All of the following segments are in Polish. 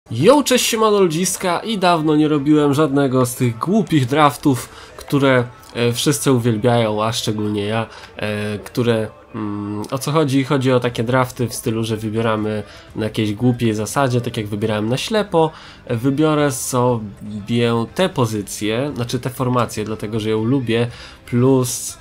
Yo, cześć, siemano ludziska i dawno nie robiłem żadnego z tych głupich draftów, które wszyscy uwielbiają, a szczególnie ja, o co chodzi? Chodzi o takie drafty w stylu, że wybieramy na jakiejś głupiej zasadzie, tak jak wybierałem na ślepo. Wybiorę sobie te pozycje, znaczy te formacje, dlatego że ją lubię, plus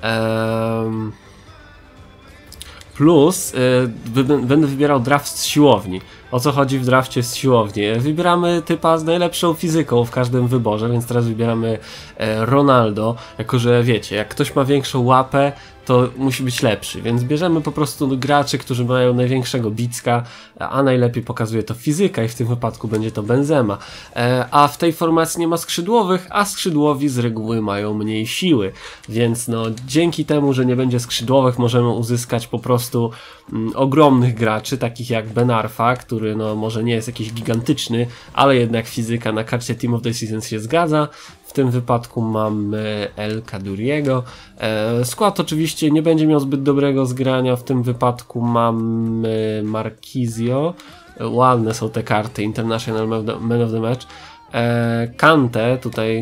będę wybierał draft z siłowni. O co chodzi w drafcie z siłowni? Wybieramy typa z najlepszą fizyką w każdym wyborze, więc teraz wybieramy Ronaldo, jako że wiecie, jak ktoś ma większą łapę, to musi być lepszy, więc bierzemy po prostu graczy, którzy mają największego bicka, a najlepiej pokazuje to fizyka i w tym wypadku będzie to Benzema. A w tej formacji nie ma skrzydłowych, a skrzydłowi z reguły mają mniej siły, więc no dzięki temu, że nie będzie skrzydłowych, możemy uzyskać po prostu ogromnych graczy, takich jak Ben Arfa, który no może nie jest jakiś gigantyczny, ale jednak fizyka na karcie Team of the Season się zgadza. W tym wypadku mamy El Kaduriego. Skład oczywiście nie będzie miał zbyt dobrego zgrania. W tym wypadku mamy Marquisio. Ładne są te karty. International Man of the Match. Kante tutaj.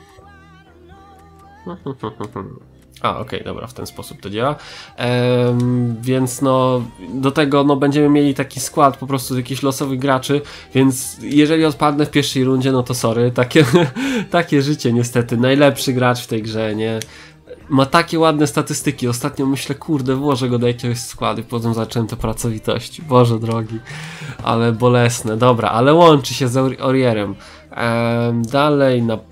Okej, dobra, w ten sposób to działa. Więc no, do tego no, będziemy mieli taki skład po prostu z jakichś losowych graczy, więc jeżeli odpadnę w pierwszej rundzie, no to sorry, takie życie niestety. Najlepszy gracz w tej grze, nie? Ma takie ładne statystyki. Ostatnio myślę, kurde, włożę go do jakiegoś składu i potem zacząłem te pracowitości. Boże drogi, ale bolesne. Dobra, ale łączy się z Aurierem. Dalej na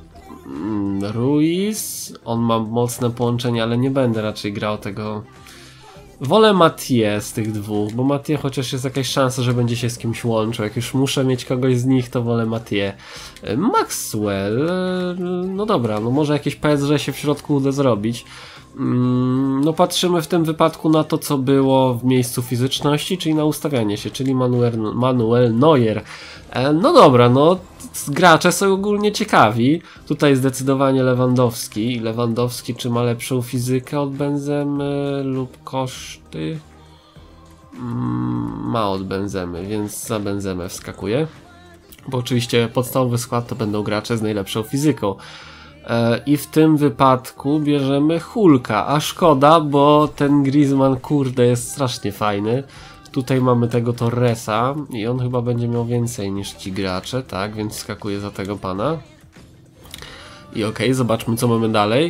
Ruiz, on ma mocne połączenie, ale nie będę raczej grał tego. Wolę Mathieu z tych dwóch, bo Mathieu chociaż jest jakaś szansa, że będzie się z kimś łączył. Jak już muszę mieć kogoś z nich, to wolę Mathieu. Maxwell, no dobra, no może jakieś PSG się w środku uda zrobić. No patrzymy w tym wypadku na to, co było w miejscu fizyczności, czyli na ustawianie się, czyli Manuel Neuer. No dobra, no gracze są ogólnie ciekawi. Tutaj zdecydowanie Lewandowski. Lewandowski czy ma lepszą fizykę od Benzemy lub koszty? Ma od Benzemy, więc za Benzemę wskakuje. Bo oczywiście podstawowy skład to będą gracze z najlepszą fizyką. I w tym wypadku bierzemy Hulka, a szkoda, bo ten Griezmann kurde jest strasznie fajny. Tutaj mamy tego Torresa i on chyba będzie miał więcej niż ci gracze, tak, więc skakuję za tego pana. I okej, zobaczmy co mamy dalej.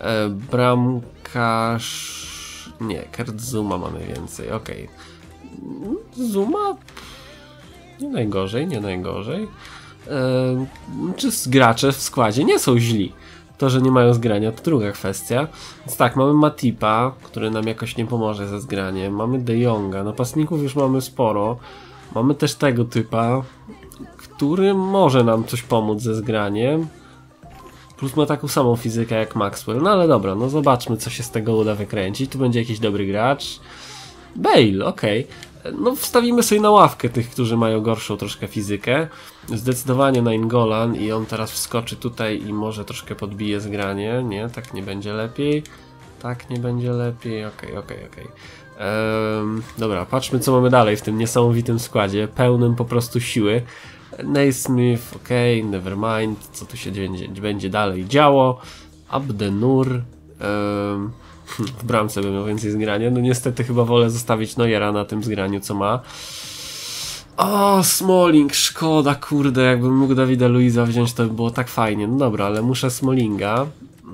Bramkarz... nie, Kurt Zouma ma najwięcej, okej. Zouma? Nie najgorzej, nie najgorzej. Czy gracze w składzie nie są źli. To, że nie mają zgrania, to druga kwestia. Więc tak, mamy Matipa, który nam jakoś nie pomoże ze zgraniem. Mamy De Jonga, napastników już mamy sporo. Mamy też tego typa, który może nam coś pomóc ze zgraniem. Plus ma taką samą fizykę jak Maxwell. No ale dobra, no zobaczmy co się z tego uda wykręcić. Tu będzie jakiś dobry gracz. Bale, okej. No wstawimy sobie na ławkę tych, którzy mają gorszą troszkę fizykę. Zdecydowanie Nainggolan i on teraz wskoczy tutaj i może troszkę podbije zgranie. Nie, tak nie będzie lepiej. Tak nie będzie lepiej. Okej. Dobra, patrzmy co mamy dalej w tym niesamowitym składzie. Pełnym po prostu siły. Naismith, okej, nevermind. Co tu się będzie dalej działo. Abdenur. W bramce bym miał więcej zgrania. No niestety chyba wolę zostawić Neuera na tym zgraniu co ma. O, Smalling, szkoda kurde, jakbym mógł Davida Luiza wziąć, to by było tak fajnie. No dobra, ale muszę Smallinga,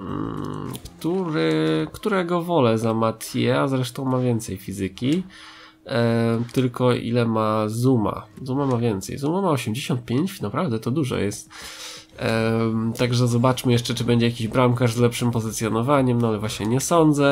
którego wolę za Mathieu, a zresztą ma więcej fizyki. Tylko ile ma Zouma? Zouma ma więcej. Zouma ma 85, naprawdę to dużo jest. Także zobaczmy jeszcze, czy będzie jakiś bramkarz z lepszym pozycjonowaniem, no ale właśnie nie sądzę.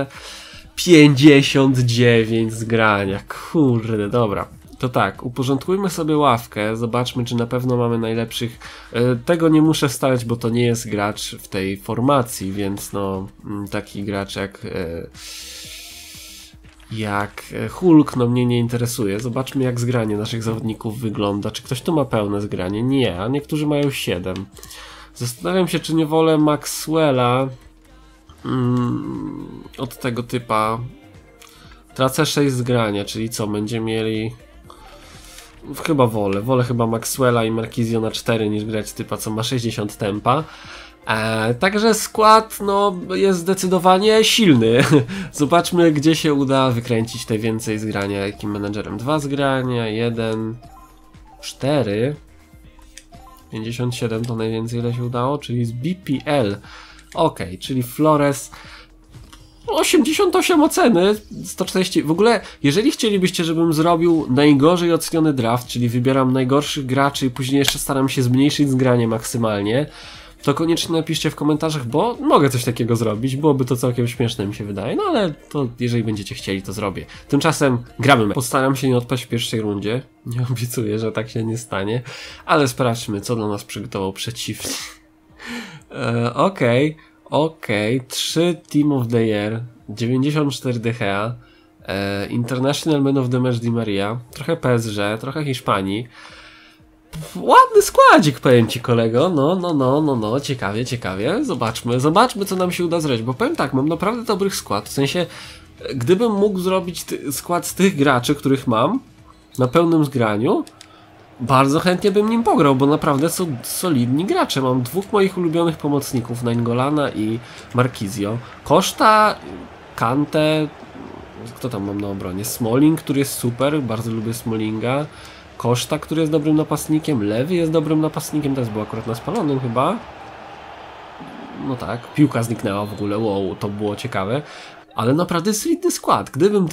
59 zgrania, kurde, dobra. To tak, uporządkujmy sobie ławkę, zobaczmy, czy na pewno mamy najlepszych. Tego nie muszę wstawiać, bo to nie jest gracz w tej formacji, więc no taki gracz jak Hulk, no mnie nie interesuje. Zobaczmy jak zgranie naszych zawodników wygląda. Czy ktoś tu ma pełne zgranie? Nie, a niektórzy mają 7. Zastanawiam się, czy nie wolę Maxwella od tego typa. Tracę 6 zgrania, czyli co? Będziemy mieli chyba wolę chyba Maxwella i Marquisio na 4 niż grać typa, co ma 60 tempa. Także skład no, jest zdecydowanie silny. Zobaczmy, gdzie się uda wykręcić te więcej zgrania. Jakim menedżerem? 2 zgrania, 1, 4, 57 to najwięcej ile się udało, czyli z BPL. Ok, czyli Flores 88 oceny, 140. W ogóle, jeżeli chcielibyście, żebym zrobił najgorzej oceniony draft, czyli wybieram najgorszych graczy i później jeszcze staram się zmniejszyć zgranie maksymalnie, to koniecznie napiszcie w komentarzach, bo mogę coś takiego zrobić, byłoby to całkiem śmieszne, mi się wydaje, no ale to jeżeli będziecie chcieli, to zrobię. Tymczasem gramy. Postaram się nie odpaść w pierwszej rundzie, nie obiecuję, że tak się nie stanie, ale sprawdźmy, co dla nas przygotował przeciwnik. Okej, 3 Team of the Year, 94 DHA, International Man of the Match Di Maria, trochę PSG, trochę Hiszpanii. Ładny składzik, powiem ci, kolego. No, ciekawie. Zobaczmy, co nam się uda zrobić, bo powiem tak, mam naprawdę dobry skład, w sensie, gdybym mógł zrobić skład z tych graczy, których mam, na pełnym zgraniu, bardzo chętnie bym nim pograł, bo naprawdę są solidni gracze. Mam 2 moich ulubionych pomocników, Naingolana i Marquisio. Costa, Kante, kto tam mam na obronie? Smalling, który jest super, bardzo lubię Smallinga. Costa, który jest dobrym napastnikiem, Lewy jest dobrym napastnikiem, teraz był akurat na spalonym chyba. No tak, piłka zniknęła w ogóle, wow, to było ciekawe. Ale naprawdę solidny skład, gdybym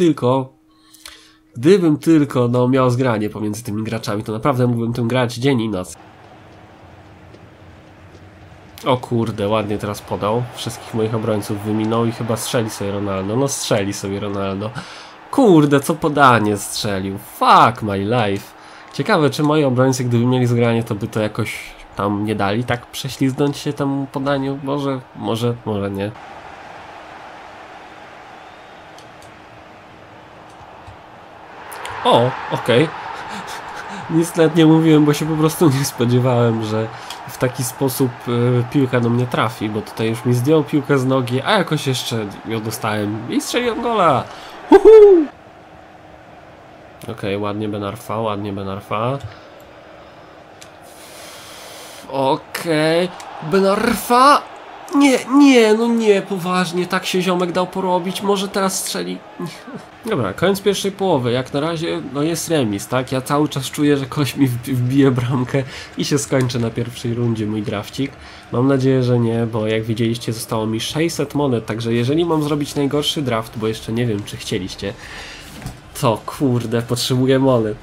tylko no, miał zgranie pomiędzy tymi graczami, to naprawdę mógłbym tym grać dzień i noc. O kurde, ładnie teraz podał. Wszystkich moich obrońców wyminął i chyba strzeli sobie Ronaldo. No strzeli sobie Ronaldo. Kurde, co podanie strzelił. Fuck my life. Ciekawe, czy moi obrońcy, gdyby mieli zgranie, to by to jakoś tam nie dali tak prześlizgnąć się temu podaniu. Może nie. O, okej. Nic nawet nie mówiłem, bo się po prostu nie spodziewałem, że w taki sposób piłka do mnie trafi, bo tutaj już mi zdjął piłkę z nogi, a jakoś jeszcze ją dostałem i strzeliłem gola. Okej, ładnie Ben Arfa. Okej, Ben Arfa. Nie, poważnie, tak się ziomek dał porobić, może teraz strzeli. Dobra, koniec pierwszej połowy, jak na razie no jest remis, tak? Ja cały czas czuję, że ktoś mi wbije bramkę i się skończy na pierwszej rundzie mój drafcik. Mam nadzieję, że nie, bo jak widzieliście zostało mi 600 monet, także jeżeli mam zrobić najgorszy draft, bo jeszcze nie wiem, czy chcieliście, to kurde, potrzebuję monet.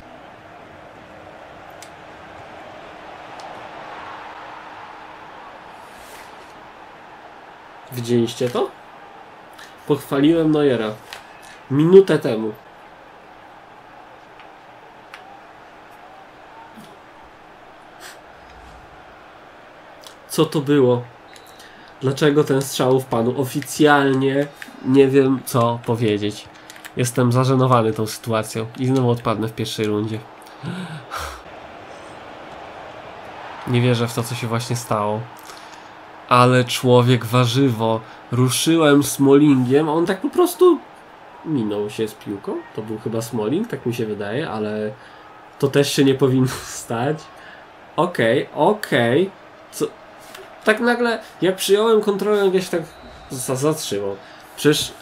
Widzieliście to? Pochwaliłem Neuera. Minutę temu. Co to było? Dlaczego ten strzał wpadł? Oficjalnie nie wiem, co powiedzieć. Jestem zażenowany tą sytuacją. I znowu odpadnę w pierwszej rundzie. Nie wierzę w to, co się właśnie stało. Ale człowiek warzywo. Ruszyłem Smallingiem, a on tak po prostu minął się z piłką. To był chyba Smalling, tak mi się wydaje, ale to też się nie powinno stać. Okej. Co? Tak nagle, jak przyjąłem kontrolę, gdzieś tak zatrzymał. Przecież...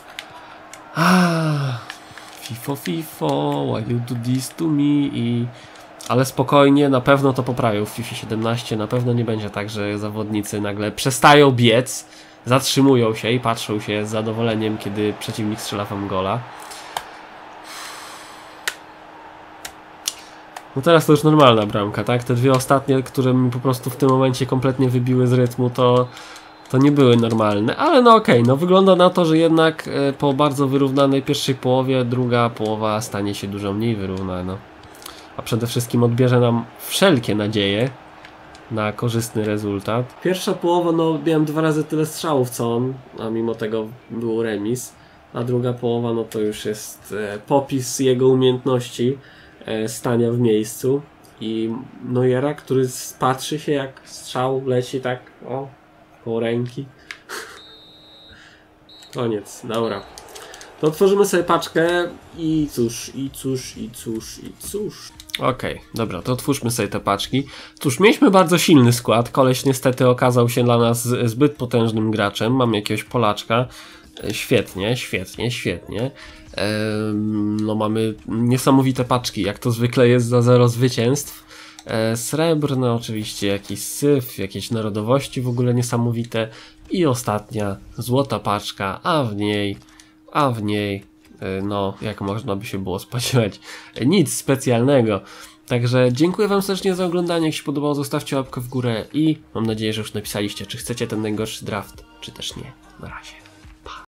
FIFO, why you do this to me? Ale spokojnie, na pewno to poprawią w FIFA 17, na pewno nie będzie tak, że zawodnicy nagle przestają biec, zatrzymują się i patrzą się z zadowoleniem, kiedy przeciwnik strzela wam gola. No teraz to już normalna bramka, tak? Te 2 ostatnie, które mi po prostu w tym momencie kompletnie wybiły z rytmu, to nie były normalne, ale no okej, no wygląda na to, że jednak po bardzo wyrównanej pierwszej połowie, druga połowa stanie się dużo mniej wyrównana. A przede wszystkim odbierze nam wszelkie nadzieje na korzystny rezultat. Pierwsza połowa, no miałem 2 razy tyle strzałów co on, a mimo tego był remis. A druga połowa, no to już jest popis jego umiejętności stania w miejscu. I Neuera, który patrzy się jak strzał leci tak, o, koło ręki. Koniec, dobra. To otworzymy sobie paczkę i cóż. Okej, dobra, to otwórzmy sobie te paczki. Cóż, mieliśmy bardzo silny skład. Koleś niestety okazał się dla nas zbyt potężnym graczem. Mamy jakiegoś Polaczka. Świetnie, świetnie, świetnie. No mamy niesamowite paczki, jak to zwykle jest za 0 zwycięstw. Srebrne oczywiście, jakiś syf, jakieś narodowości w ogóle niesamowite. I ostatnia, złota paczka, a w niej, no jak można by się było spodziewać, nic specjalnego. Także dziękuję wam serdecznie za oglądanie, jak się podobało zostawcie łapkę w górę i mam nadzieję, że już napisaliście, czy chcecie ten najgorszy draft, czy też nie. Na razie.